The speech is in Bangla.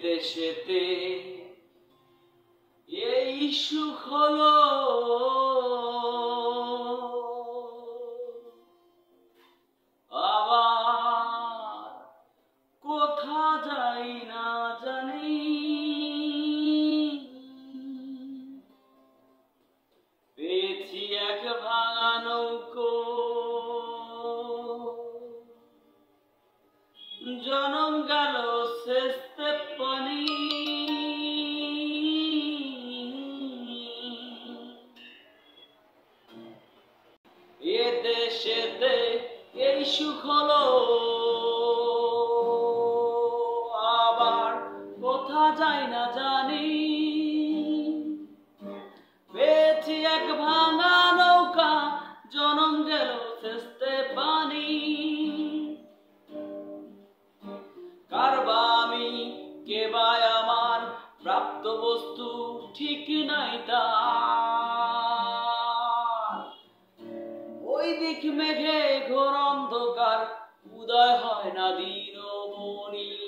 দেশেতে এই সুখ হলো আবার কোথা যাই না জানি পেয়েছি এক ভাঙা নৌকো জনম গেল শেষতে পানি এ দেশেতে এই সুখ হলো আবার কোথা যাই না জানি পেয়েছি এক ভাঙা নৌকা জনম গেল শেষতে পানি কারবা আমি কেবা আমার প্রাপ্ত বস্তু ঠিক নাই তার ওই দিক মেঘে ঘোর অন্ধকার উদয় হয় না দিনমণি